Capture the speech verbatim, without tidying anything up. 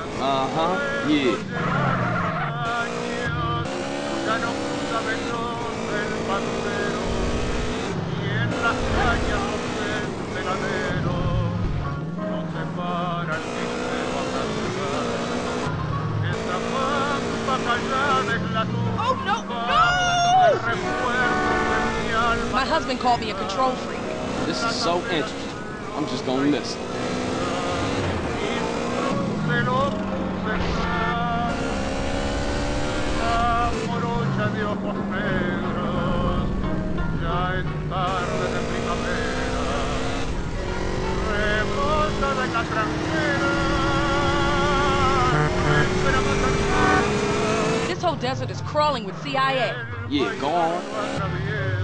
Uh-huh, yeah. Oh, no, no! My husband called me a control freak. This is so interesting. I'm just gonna listen. This whole desert is crawling with C I A. Yeah, go on.